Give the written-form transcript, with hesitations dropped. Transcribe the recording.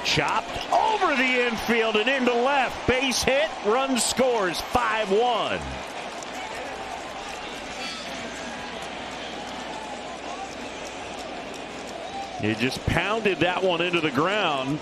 Chopped over the infield and into left. Base hit. Run scores. 5-1. He just pounded that one into the ground.